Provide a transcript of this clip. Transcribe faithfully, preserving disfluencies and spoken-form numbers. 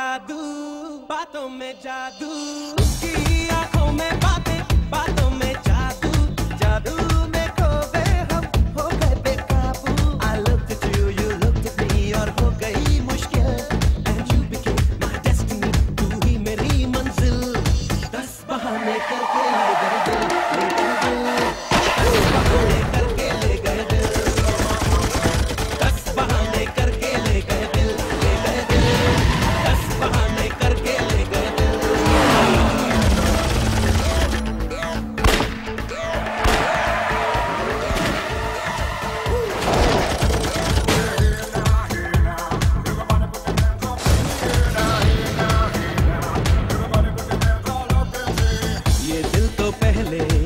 जादू, बातों में जादू, उसकी आंखों में बातें, बातों में जादू, जादू में खो गए हम, हो गए बेकाबू। I looked at you, you looked at me, और हो गई मुश्किल, and you became my destiny, तू ही मेरी मंजिल। दस बहाने करके ले गए दिल, ले गए दिल, दस बहाने करके ले गए दिल, दस बहाने करके ले गए दिल, ले गए दिल, दस बहाने करके ले गए दिल। ये दिल तो पहले